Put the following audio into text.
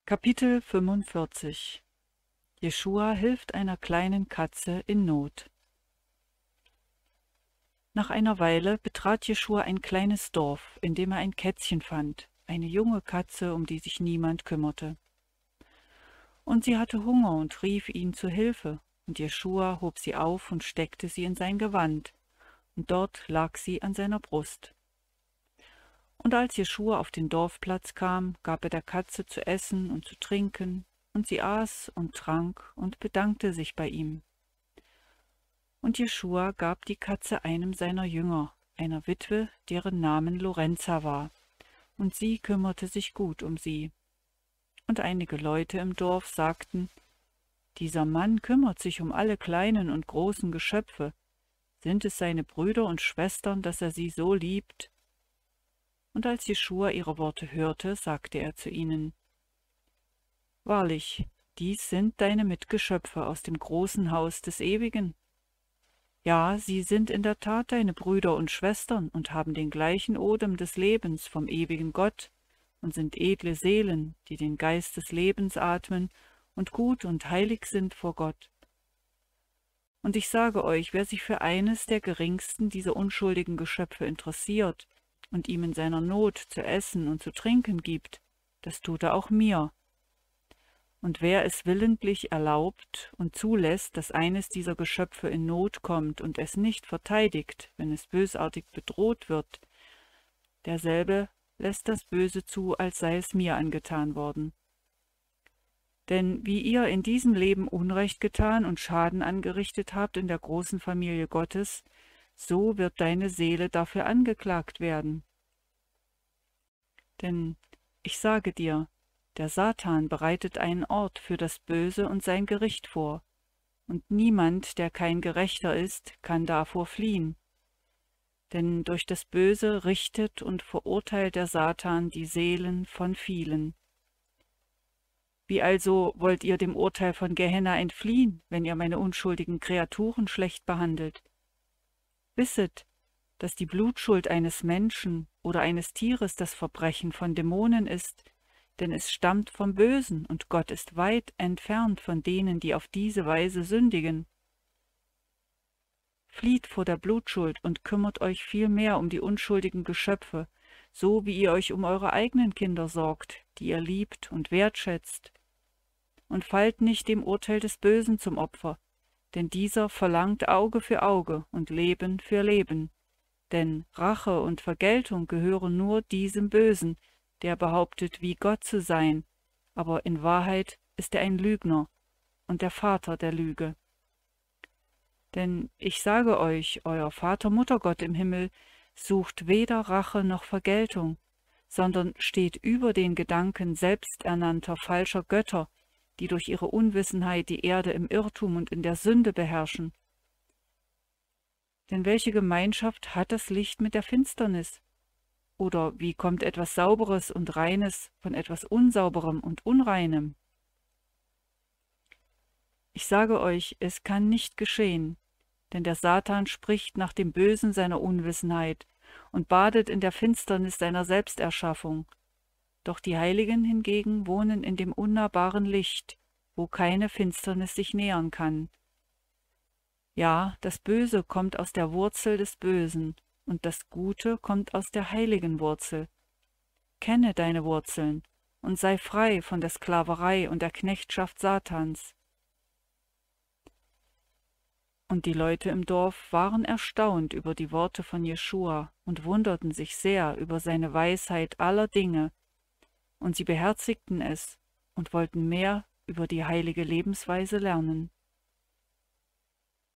Kapitel 45 Jeschua hilft einer kleinen Katze in Not. Nach einer Weile betrat Jeschua ein kleines Dorf, in dem er ein Kätzchen fand, eine junge Katze, um die sich niemand kümmerte. Und sie hatte Hunger und rief ihn zu Hilfe, und Jeschua hob sie auf und steckte sie in sein Gewand, und dort lag sie an seiner Brust. Und als Jeschua auf den Dorfplatz kam, gab er der Katze zu essen und zu trinken, und sie aß und trank und bedankte sich bei ihm. Und Jeschua gab die Katze einem seiner Jünger, einer Witwe, deren Namen Lorenza war, und sie kümmerte sich gut um sie. Und einige Leute im Dorf sagten: Dieser Mann kümmert sich um alle kleinen und großen Geschöpfe. Sind es seine Brüder und Schwestern, dass er sie so liebt? Und als Jeschua ihre Worte hörte, sagte er zu ihnen: Wahrlich, dies sind deine Mitgeschöpfe aus dem großen Haus des Ewigen. Ja, sie sind in der Tat deine Brüder und Schwestern und haben den gleichen Odem des Lebens vom ewigen Gott und sind edle Seelen, die den Geist des Lebens atmen und gut und heilig sind vor Gott. Und ich sage euch, wer sich für eines der geringsten dieser unschuldigen Geschöpfe interessiert und ihm in seiner Not zu essen und zu trinken gibt, das tut er auch mir. Und wer es willentlich erlaubt und zulässt, dass eines dieser Geschöpfe in Not kommt und es nicht verteidigt, wenn es bösartig bedroht wird, derselbe lässt das Böse zu, als sei es mir angetan worden. Denn wie ihr in diesem Leben Unrecht getan und Schaden angerichtet habt in der großen Familie Gottes, so wird deine Seele dafür angeklagt werden. Denn ich sage dir, der Satan bereitet einen Ort für das Böse und sein Gericht vor, und niemand, der kein Gerechter ist, kann davor fliehen. Denn durch das Böse richtet und verurteilt der Satan die Seelen von vielen. Wie also wollt ihr dem Urteil von Gehenna entfliehen, wenn ihr meine unschuldigen Kreaturen schlecht behandelt? Wisset, dass die Blutschuld eines Menschen oder eines Tieres das Verbrechen von Dämonen ist, denn es stammt vom Bösen, und Gott ist weit entfernt von denen, die auf diese Weise sündigen. Flieht vor der Blutschuld und kümmert euch vielmehr um die unschuldigen Geschöpfe, so wie ihr euch um eure eigenen Kinder sorgt, die ihr liebt und wertschätzt. Und fallt nicht dem Urteil des Bösen zum Opfer, denn dieser verlangt Auge für Auge und Leben für Leben. Denn Rache und Vergeltung gehören nur diesem Bösen, der behauptet, wie Gott zu sein, aber in Wahrheit ist er ein Lügner und der Vater der Lüge. Denn ich sage euch, euer Vater Muttergott im Himmel sucht weder Rache noch Vergeltung, sondern steht über den Gedanken selbsternannter falscher Götter, die durch ihre Unwissenheit die Erde im Irrtum und in der Sünde beherrschen. Denn welche Gemeinschaft hat das Licht mit der Finsternis? Oder wie kommt etwas Sauberes und Reines von etwas Unsauberem und Unreinem? Ich sage euch, es kann nicht geschehen, denn der Satan spricht nach dem Bösen seiner Unwissenheit und badet in der Finsternis seiner Selbsterschaffung. Doch die Heiligen hingegen wohnen in dem unnahbaren Licht, wo keine Finsternis sich nähern kann. Ja, das Böse kommt aus der Wurzel des Bösen, und das Gute kommt aus der heiligen Wurzel. Kenne deine Wurzeln und sei frei von der Sklaverei und der Knechtschaft Satans. Und die Leute im Dorf waren erstaunt über die Worte von Jeschua und wunderten sich sehr über seine Weisheit aller Dinge, und sie beherzigten es und wollten mehr über die heilige Lebensweise lernen.